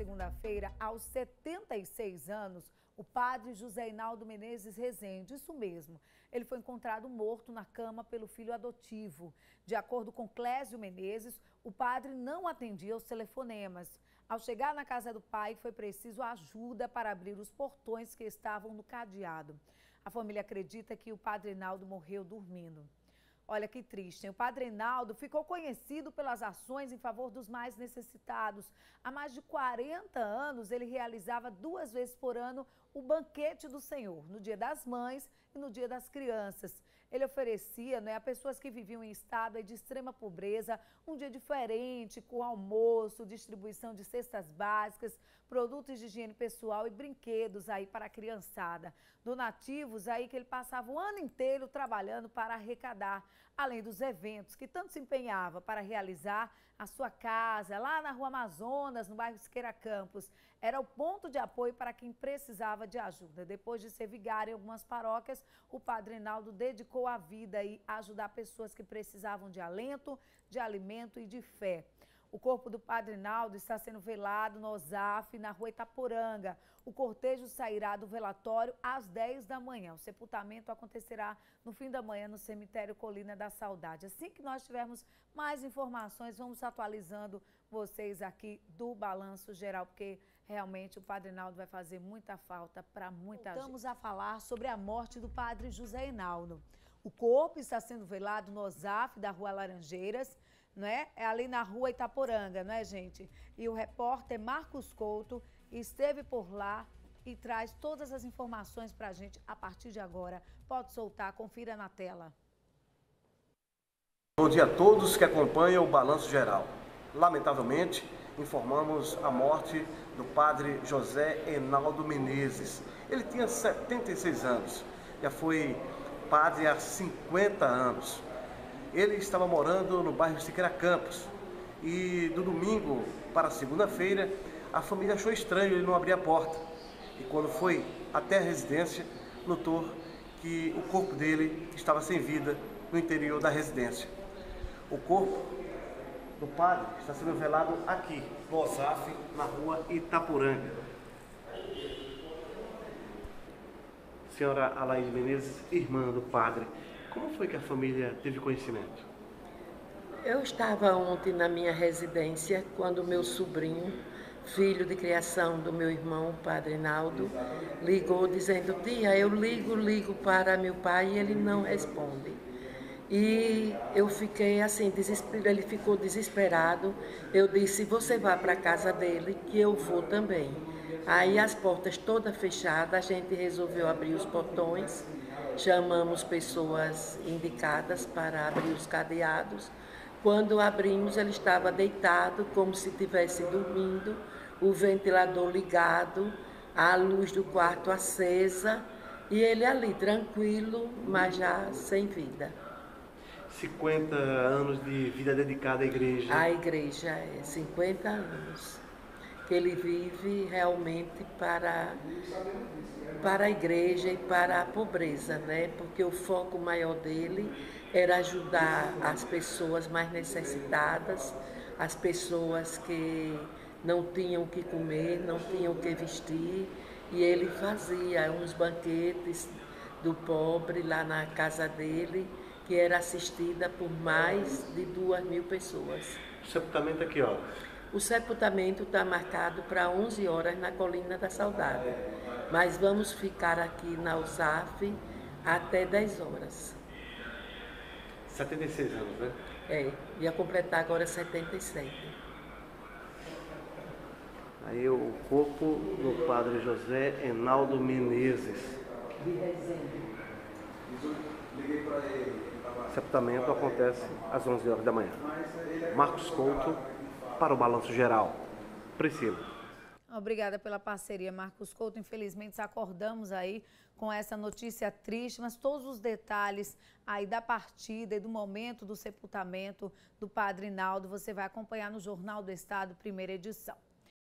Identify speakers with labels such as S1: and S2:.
S1: segunda-feira, aos 76 anos, o padre José Inaldo Menezes Rezende. Isso mesmo, ele foi encontrado morto na cama pelo filho adotivo. De acordo com Clésio Menezes, o padre não atendia os telefonemas. Ao chegar na casa do pai, foi preciso ajuda para abrir os portões que estavam no cadeado. A família acredita que o padre Inaldo morreu dormindo. Olha que triste, hein? O padre Inaldo ficou conhecido pelas ações em favor dos mais necessitados. Há mais de 40 anos, ele realizava 2 vezes por ano o banquete do Senhor, no Dia das Mães e no Dia das Crianças. Ele oferecia, a pessoas que viviam em estado de extrema pobreza um dia diferente, com almoço, distribuição de cestas básicas, produtos de higiene pessoal e brinquedos aí para a criançada. Donativos aí que ele passava o ano inteiro trabalhando para arrecadar, além dos eventos que tanto se empenhava para realizar a sua casa, lá na Rua Amazonas, no bairro Siqueira Campos. Era o ponto de apoio para quem precisava de ajuda. Depois de ser vigário em algumas paróquias, o padre Inaldo dedicou a vida a ajudar pessoas que precisavam de alento, de alimento e de fé. O corpo do padre Inaldo está sendo velado no OSAF, na Rua Itaporanga. O cortejo sairá do velatório às 10 da manhã. O sepultamento acontecerá no fim da manhã no cemitério Colina da Saudade. Assim que nós tivermos mais informações, vamos atualizando vocês aqui do Balanço Geral, porque realmente o padre Inaldo vai fazer muita falta para muita gente. Voltamos a falar sobre a morte do padre José Inaldo. O corpo está sendo velado no OSAF da Rua Laranjeiras, é ali na Rua Itaporanga, não é, gente? E o repórter Marcos Couto esteve por lá e traz todas as informações para a gente a partir de agora. Pode soltar, confira na tela.
S2: Bom dia a todos que acompanham o Balanço Geral. Lamentavelmente, informamos a morte do padre José Inaldo Menezes. Ele tinha 76 anos, já foi padre há 50 anos. Ele estava morando no bairro Siqueira Campos e do domingo para a segunda-feira a família achou estranho ele não abrir a porta. E quando foi até a residência, notou que o corpo dele estava sem vida no interior da residência. O corpo do padre está sendo velado aqui, no OSAF, na Rua Itaporanga. Senhora Alaide Menezes, irmã do padre, como foi que a família teve conhecimento?
S3: Eu estava ontem na minha residência quando meu sobrinho, filho de criação do meu irmão, o padre Inaldo, ligou dizendo: tia, eu ligo para meu pai e ele não responde. E eu fiquei assim, ele ficou desesperado. Eu disse: você vá para a casa dele que eu vou também. Aí as portas todas fechadas, a gente resolveu abrir os portões, chamamos pessoas indicadas para abrir os cadeados. Quando abrimos, ele estava deitado como se estivesse dormindo, o ventilador ligado, a luz do quarto acesa e ele ali tranquilo, mas já sem vida.
S2: 50 anos de vida dedicada à igreja.
S3: A igreja é 50 anos que ele vive realmente para a igreja e para a pobreza, Porque o foco maior dele era ajudar as pessoas mais necessitadas, as pessoas que não tinham o que comer, não tinham o que vestir, e ele fazia uns banquetes do pobre lá na casa dele, que era assistida por mais de 2.000 pessoas.
S2: O sepultamento aqui, ó.
S3: O sepultamento está marcado para 11 horas na Colina da Saudade, mas vamos ficar aqui na USAF até 10 horas.
S2: 76 anos, né?
S3: É, ia completar agora 77.
S2: Aí o corpo do padre José Inaldo Menezes.
S3: De Rezende.
S2: O sepultamento acontece às 11 horas da manhã. Marcos Couto, para o Balanço Geral. Priscila.
S1: Obrigada pela parceria, Marcos Couto. Infelizmente, acordamos aí com essa notícia triste, mas todos os detalhes aí da partida e do momento do sepultamento do padre Inaldo você vai acompanhar no Jornal do Estado, primeira edição.